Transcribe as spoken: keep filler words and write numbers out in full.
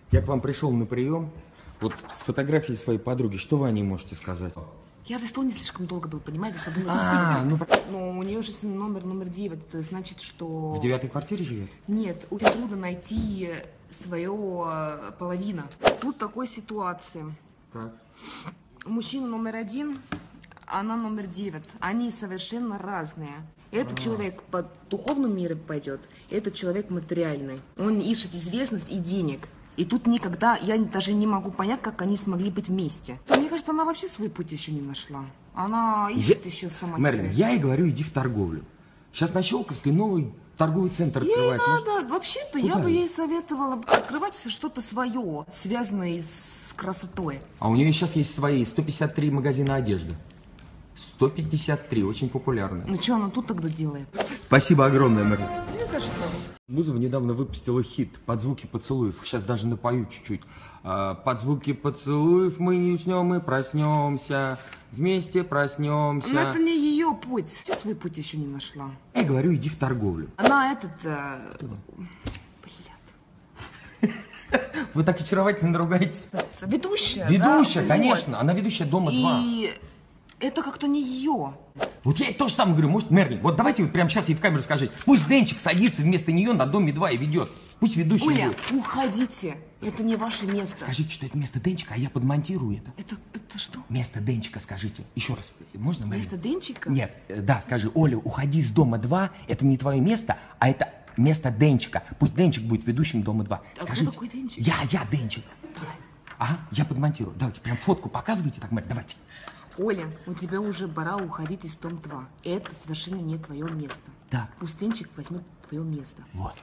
Я к вам пришел на прием. Вот с фотографией своей подруги. Что вы о ней можете сказать? Я в Эстонии слишком долго был, понимаете, забыла А, ну... Но у нее же номер номер девять. Это значит, что... В девятой квартире живет? Нет, очень трудно найти свою э, половину. Тут такой ситуации. Так. Мужчина номер один, она номер девять. Они совершенно разные. Этот а. человек по духовному миру пойдет, этот человек материальный. Он ищет известность и денег. И тут никогда, я даже не могу понять, как они смогли быть вместе. То, мне кажется, она вообще свой путь еще не нашла. Она ищет я... еще сама Мэрилин, себя. я ей говорю, иди в торговлю. Сейчас на Щелковской новый торговый центр ей открывается. Ей надо, вообще-то я бы ей советовала открывать что-то свое, связанное с красотой. А у нее сейчас есть свои сто пятьдесят три магазина одежды. сто пятьдесят три, очень популярные. Ну что она тут тогда делает? Спасибо огромное, Мэрилин. Не за что. Бузова недавно выпустила хит «Под звуки поцелуев». Сейчас даже напою чуть-чуть. Под звуки поцелуев мы не уснем и проснемся. Вместе проснемся. Но это не ее путь. Я свой путь еще не нашла. Я говорю, иди в торговлю. Она этот... Э... Блядь. Вы так очаровательно ругаетесь. Ведущая, Ведущая, да? конечно. Вот. Она ведущая «Дома-два». И это как-то не ее. Вот я ей то же самое говорю, может, Мэрилин, вот давайте вы прямо сейчас ей в камеру скажите, пусть Денчик садится вместо нее на Доме-два и ведет. Пусть ведущий Оля, будет. уходите. Это не ваше место. Скажите, что это место Денчика, а я подмонтирую это. Это, это что? Место Денчика, скажите. Еще раз, можно, Мэрилин? Место Денчика? Нет, да, скажи, Оля, уходи с Дома-два, это не твое место, а это место Денчика. Пусть Денчик будет ведущим Дома-два. А скажите, кто такой Денчик? Я, я Денчик. Давай. Ага, я подмонтирую. Давайте, прям фотку показывайте, так, Мэрилин, давайте. Оля, у тебя уже пора уходить из Дом-два. Это совершенно не твое место. Так. Пусть Денчик возьмет твое место. Вот.